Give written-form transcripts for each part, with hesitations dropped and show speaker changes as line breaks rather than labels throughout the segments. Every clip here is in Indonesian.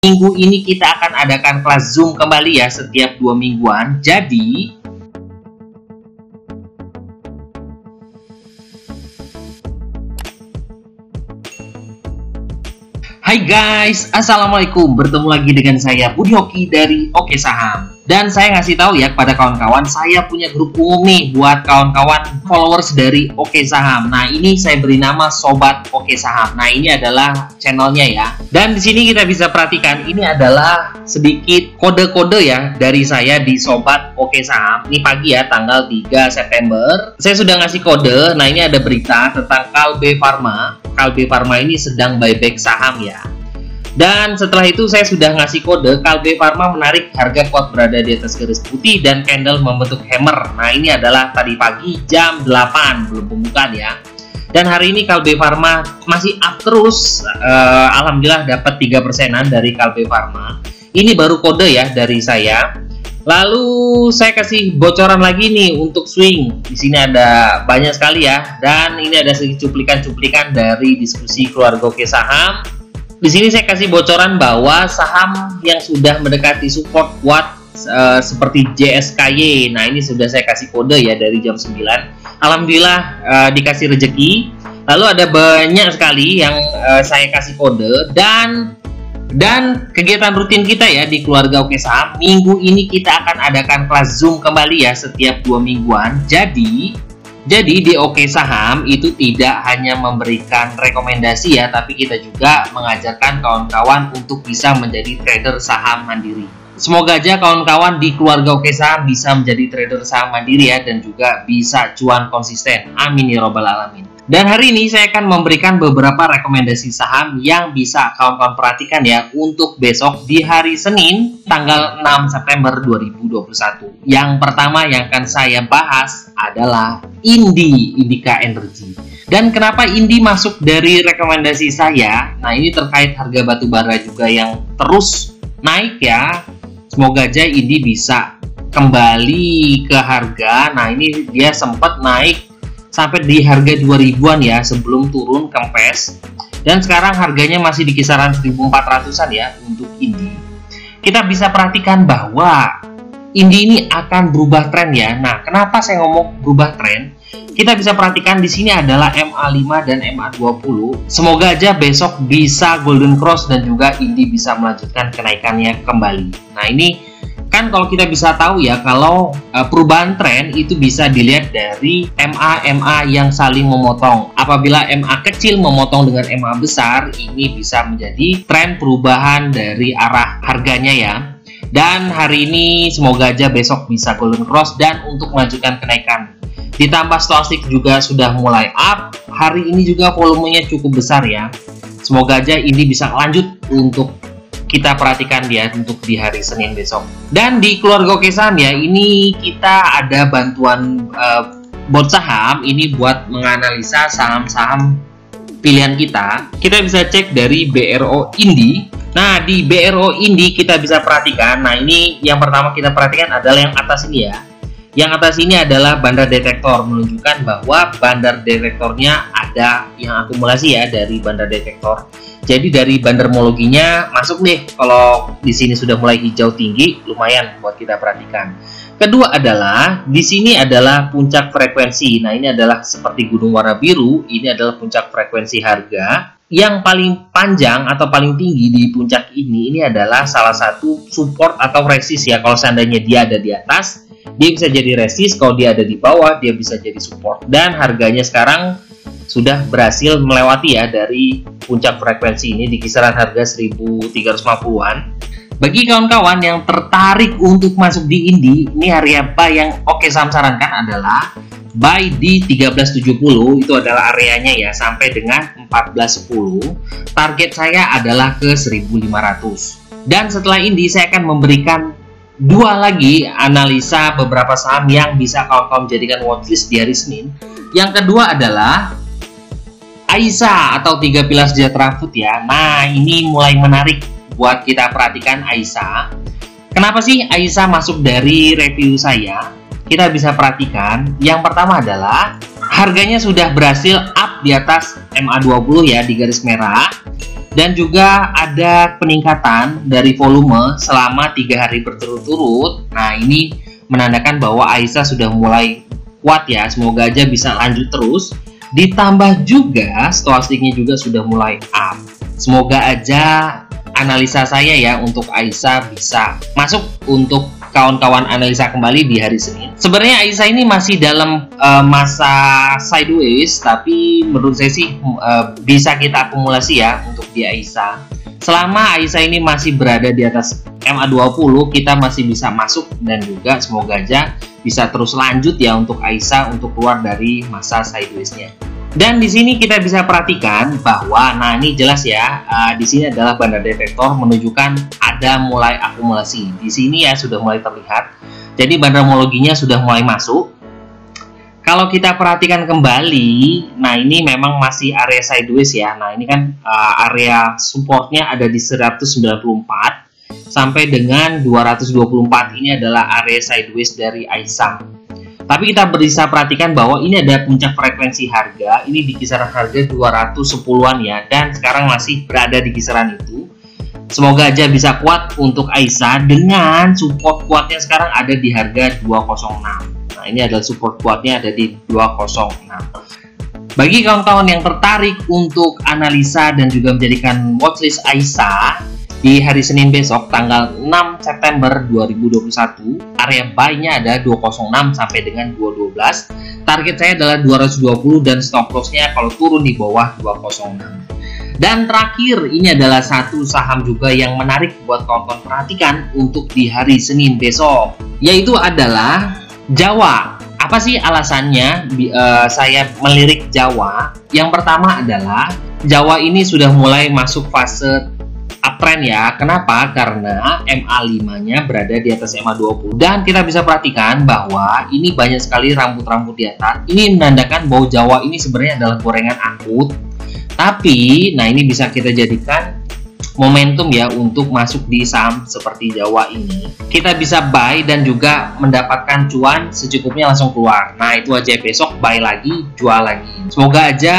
Minggu ini kita akan adakan kelas Zoom kembali ya, setiap 2 mingguan. Jadi hai guys, assalamualaikum. Bertemu lagi dengan saya Budi Hoki dari Oke Saham. Dan saya ngasih tahu ya kepada kawan-kawan, saya punya grup umum nih buat kawan-kawan followers dari Oke Saham. Nah, ini saya beri nama Sobat Oke Saham. Nah, ini adalah channelnya ya. Dan di sini kita bisa perhatikan ini adalah sedikit kode-kode ya dari saya di Sobat Oke Saham. Ini pagi ya, tanggal 3 September. Saya sudah ngasih kode. Nah, ini ada berita tentang Kalbe Pharma. Kalbe Pharma ini sedang buyback saham ya. Dan setelah itu saya sudah ngasih kode Kalbe Pharma menarik harga kuat berada di atas garis putih dan candle membentuk hammer. Nah, ini adalah tadi pagi jam 8, belum pembukaan ya. Dan hari ini Kalbe Pharma masih up terus. Alhamdulillah dapat 3%-an dari Kalbe Pharma. Ini baru kode ya dari saya. Lalu saya kasih bocoran lagi nih untuk swing. Di sini ada banyak sekali ya. Dan ini ada sedikit cuplikan-cuplikan dari diskusi keluarga Oke Saham. Di sini saya kasih bocoran bahwa saham yang sudah mendekati support kuat seperti JSKY. Nah, ini sudah saya kasih kode ya dari jam 9. Alhamdulillah dikasih rezeki. Lalu ada banyak sekali yang saya kasih kode dan kegiatan rutin kita ya di keluarga Oke Saham. Minggu ini kita akan adakan kelas Zoom kembali ya setiap 2 mingguan. Jadi di Oke Saham itu tidak hanya memberikan rekomendasi ya, tapi kita juga mengajarkan kawan-kawan untuk bisa menjadi trader saham mandiri. Semoga aja kawan-kawan di keluarga Oke Saham bisa menjadi trader saham mandiri ya, dan juga bisa cuan konsisten. Amin ya robbal alamin. Dan hari ini saya akan memberikan beberapa rekomendasi saham yang bisa kawan-kawan perhatikan ya untuk besok di hari Senin tanggal 6 September 2021. Yang pertama yang akan saya bahas adalah Indika Energy. Dan kenapa Indi masuk dari rekomendasi saya? Nah, ini terkait harga batubara juga yang terus naik ya. Semoga aja Indi bisa kembali ke harga. Nah, ini dia sempat naik sampai di harga 2000-an ya sebelum turun kempes, dan sekarang harganya masih di kisaran 1400-an ya untuk Indi. Kita bisa perhatikan bahwa Indi ini akan berubah tren ya. Nah, kenapa saya ngomong berubah tren? Kita bisa perhatikan di sini adalah MA5 dan MA20. Semoga aja besok bisa golden cross dan juga Indi bisa melanjutkan kenaikannya kembali. Nah, ini kan kalau kita bisa tahu ya, kalau perubahan tren itu bisa dilihat dari MA yang saling memotong. Apabila MA kecil memotong dengan MA besar, ini bisa menjadi tren perubahan dari arah harganya ya. Dan hari ini semoga aja besok bisa golden cross dan untuk melanjutkan kenaikan. Ditambah stochastic juga sudah mulai up. Hari ini juga volumenya cukup besar ya. Semoga aja ini bisa lanjut untuk kita perhatikan dia untuk di hari Senin besok. Dan di keluarga Oke Saham ya, ini kita ada bantuan bot saham ini buat menganalisa saham-saham pilihan kita. Kita bisa cek dari BRO Indi. Nah, di BRO Indi kita bisa perhatikan. Nah, ini yang pertama kita perhatikan adalah yang atas ini ya. Yang atas ini adalah bandar detektor, menunjukkan bahwa bandar detektornya ada yang akumulasi ya dari bandar detektor. Jadi dari bandarmologinya masuk deh. Kalau di sini sudah mulai hijau tinggi, lumayan buat kita perhatikan. Kedua adalah di sini adalah puncak frekuensi. Nah, ini adalah seperti gunung warna biru. Ini adalah puncak frekuensi harga. Yang paling panjang atau paling tinggi di puncak ini adalah salah satu support atau resist ya. Kalau seandainya dia ada di atas, dia bisa jadi resist. Kalau dia ada di bawah, dia bisa jadi support. Dan harganya sekarang sudah berhasil melewati ya dari puncak frekuensi ini di kisaran harga 1350-an. Bagi kawan-kawan yang tertarik untuk masuk di Indi, ini hari apa yang Oke Saham sarankan adalah buy di 1370, itu adalah areanya ya, sampai dengan 1410. Target saya adalah ke 1500. Dan setelah Indi saya akan memberikan dua lagi analisa beberapa saham yang bisa kawan-kawan jadikan watchlist di hari Senin. Yang kedua adalah Aisyah atau 3 pilar sejahtera food ya. Nah, ini mulai menarik buat kita perhatikan Aisyah. Kenapa sih Aisyah masuk dari review saya? Kita bisa perhatikan, yang pertama adalah harganya sudah berhasil up di atas MA20 ya, di garis merah. Dan juga ada peningkatan dari volume selama 3 hari berturut-turut. Nah, ini menandakan bahwa Aisyah sudah mulai kuat ya. Semoga aja bisa lanjut terus. Ditambah juga stokastiknya juga sudah mulai up. Semoga aja analisa saya ya untuk Aisyah bisa masuk untuk kawan-kawan analisa kembali di hari Senin. Sebenarnya Aisyah ini masih dalam masa sideways, tapi menurut saya sih bisa kita akumulasi ya untuk di Aisyah. Selama Aisyah ini masih berada di atas MA20, kita masih bisa masuk dan juga semoga aja bisa terus lanjut ya untuk Aisyah untuk keluar dari masa sideways-nya. Dan di sini kita bisa perhatikan bahwa, nah ini jelas ya, di sini adalah banda detektor menunjukkan ada mulai akumulasi. Di sini ya sudah mulai terlihat. Jadi banda homologinya sudah mulai masuk. Kalau kita perhatikan kembali, nah ini memang masih area sideways ya. Nah ini kan area supportnya ada di 194 sampai dengan 224. Ini adalah area sideways dari Aisyah. Tapi kita bisa perhatikan bahwa ini ada puncak frekuensi harga, ini di kisaran harga 210-an ya, dan sekarang masih berada di kisaran itu. Semoga aja bisa kuat untuk Aisyah dengan support kuatnya sekarang ada di harga 206. Nah, ini adalah support kuatnya ada di 206. Bagi kawan-kawan yang tertarik untuk analisa dan juga menjadikan watchlist Aisyah, di hari Senin besok tanggal 6 September 2021, area buy-nya ada 206 sampai dengan 212. Target saya adalah 220 dan stop loss-nya kalau turun di bawah 206. Dan terakhir, ini adalah satu saham juga yang menarik buat kawan-kawan perhatikan untuk di hari Senin besok, yaitu adalah Jawa. Apa sih alasannya saya melirik Jawa? Yang pertama adalah Jawa ini sudah mulai masuk fase uptrend ya. Kenapa? Karena MA5-nya berada di atas MA20. Dan kita bisa perhatikan bahwa ini banyak sekali rambut-rambut di atas. Ini menandakan bahwa Jawa ini sebenarnya adalah gorengan akut. Tapi, nah ini bisa kita jadikan momentum ya untuk masuk di saham seperti Jawa ini. Kita bisa buy dan juga mendapatkan cuan secukupnya langsung keluar. Nah itu aja, besok buy lagi, jual lagi. Semoga aja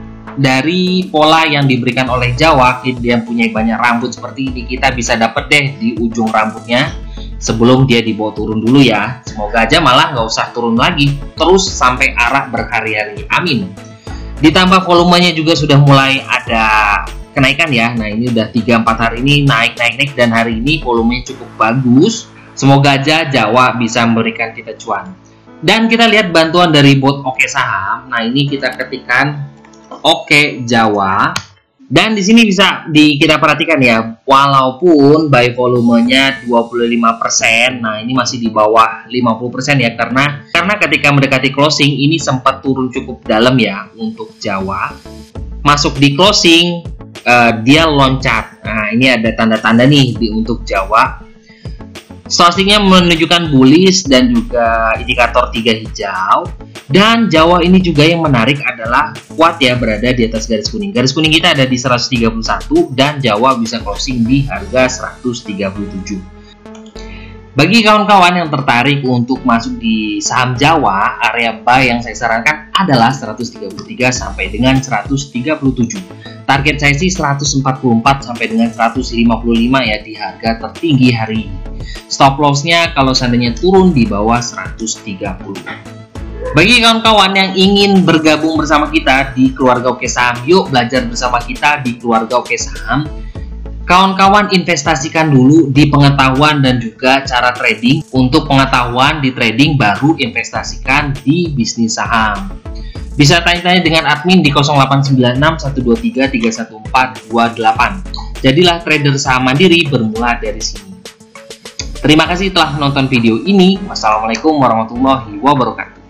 dari pola yang diberikan oleh Jawa, dia punya banyak rambut seperti ini, kita bisa dapat deh di ujung rambutnya sebelum dia dibawa turun dulu ya. Semoga aja malah nggak usah turun lagi, terus sampai arah berhari-hari, amin. Ditambah volumenya juga sudah mulai ada kenaikan ya. Nah ini udah 3-4 hari ini naik dan hari ini volumenya cukup bagus. Semoga aja Jawa bisa memberikan kita cuan. Dan kita lihat bantuan dari bot Oke Saham. Nah ini kita ketikkan Oke Jawa, dan di sini bisa kita perhatikan ya, walaupun buy volumenya 25%, nah ini masih di bawah 50% ya, karena ketika mendekati closing ini sempat turun cukup dalam ya untuk Jawa. Masuk di closing dia loncat. Nah ini ada tanda-tanda nih untuk Jawa. Stokastiknya menunjukkan bullish dan juga indikator 3 hijau. Dan Jawa ini juga yang menarik adalah kuat ya, berada di atas garis kuning. Garis kuning kita ada di 131 dan Jawa bisa closing di harga 137. Bagi kawan-kawan yang tertarik untuk masuk di saham Jawa, area buy yang saya sarankan adalah 133 sampai dengan 137. Target saya sih 144 sampai dengan 155 ya di harga tertinggi hari ini. Stop loss-nya kalau seandainya turun di bawah 130. Bagi kawan-kawan yang ingin bergabung bersama kita di keluarga Oke Saham, yuk belajar bersama kita di keluarga Oke Saham. Kawan-kawan investasikan dulu di pengetahuan dan juga cara trading. Untuk pengetahuan di trading, baru investasikan di bisnis saham. Bisa tanya-tanya dengan admin di 0896 123 31428. Jadilah trader saham mandiri bermula dari sini. Terima kasih telah menonton video ini. Wassalamualaikum warahmatullahi wabarakatuh.